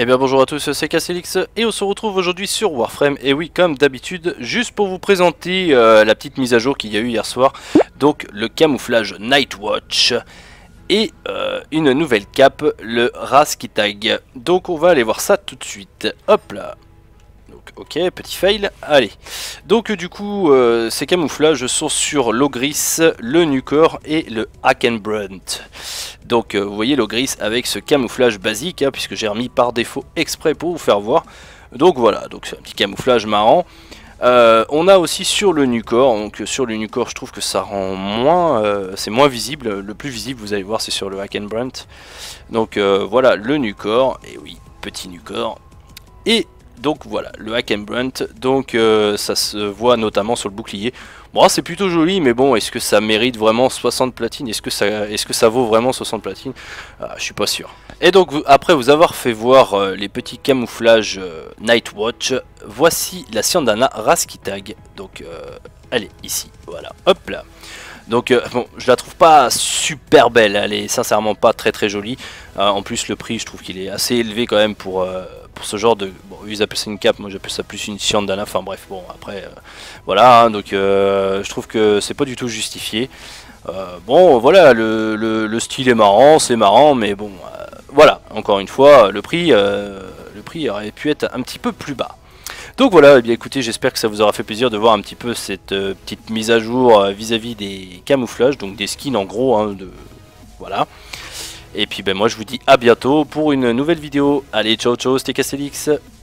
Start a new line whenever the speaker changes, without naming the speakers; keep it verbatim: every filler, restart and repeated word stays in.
Eh bien bonjour à tous, c'est Casselix et on se retrouve aujourd'hui sur Warframe. Et oui, comme d'habitude, juste pour vous présenter euh, la petite mise à jour qu'il y a eu hier soir. Donc le camouflage Nightwatch et euh, une nouvelle cape, le Raskitag. Donc on va aller voir ça tout de suite. Hop là. Donc ok, petit fail. Allez. Donc du coup, euh, ces camouflages sont sur l'Ogris, le Nucor et le Hakenbrunt. Donc euh, vous voyez l'Ogris avec ce camouflage basique, hein, puisque j'ai remis par défaut exprès pour vous faire voir. Donc voilà, donc c'est un petit camouflage marrant. Euh, on a aussi sur le Nucor, donc sur le Nucor je trouve que ça rend moins, euh, c'est moins visible. Le plus visible vous allez voir c'est sur le Hakenbrunt. Donc euh, voilà le Nucor, et oui, petit Nucor. Et donc voilà, le Hakenbrunt, donc euh, ça se voit notamment sur le bouclier. Bon, c'est plutôt joli, mais bon, est-ce que ça mérite vraiment soixante platines? Est-ce que ça, est-ce que ça vaut vraiment soixante platines? ah, Je suis pas sûr. Et donc, vous, après vous avoir fait voir euh, les petits camouflages euh, Nightwatch, voici la Syandana Raskitag. Donc, euh, elle est ici, voilà, hop là. Donc euh, bon, je la trouve pas super belle, elle est sincèrement pas très très jolie. Euh, en plus le prix je trouve qu'il est assez élevé quand même pour, euh, pour ce genre de... Bon, ils appellent ça une cape, moi j'appelle ça plus une Syandana, enfin bref, bon après, euh, voilà, hein, donc euh, je trouve que c'est pas du tout justifié. Euh, bon voilà, le, le, le style est marrant, c'est marrant, mais bon, euh, voilà, encore une fois, le prix, euh, le prix aurait pu être un petit peu plus bas. Donc voilà, eh bien écoutez, j'espère que ça vous aura fait plaisir de voir un petit peu cette euh, petite mise à jour vis-à-vis -vis des camouflages, donc des skins en gros, hein, de... voilà. Et puis ben moi je vous dis à bientôt pour une nouvelle vidéo. Allez, ciao ciao, c'était Casselix.